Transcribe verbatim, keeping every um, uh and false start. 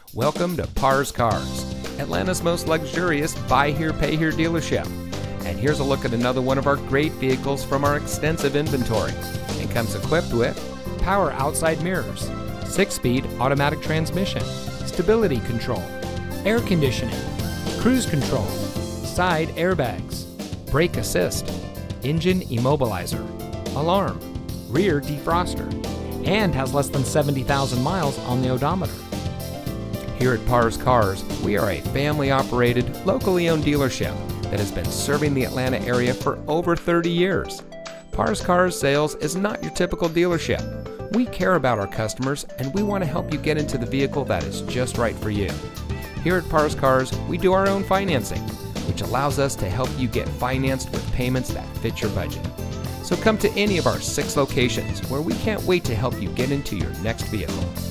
Welcome to Pars Cars, Atlanta's most luxurious buy here, pay here dealership. And here's a look at another one of our great vehicles from our extensive inventory. It comes equipped with power outside mirrors, six-speed automatic transmission, stability control, air conditioning, cruise control, side airbags, brake assist, engine immobilizer, alarm, rear defroster, and has less than seventy thousand miles on the odometer. Here at Pars Cars, we are a family-operated, locally owned dealership that has been serving the Atlanta area for over thirty years. Pars Cars Sales is not your typical dealership. We care about our customers and we want to help you get into the vehicle that is just right for you. Here at Pars Cars, we do our own financing, which allows us to help you get financed with payments that fit your budget. So come to any of our six locations where we can't wait to help you get into your next vehicle.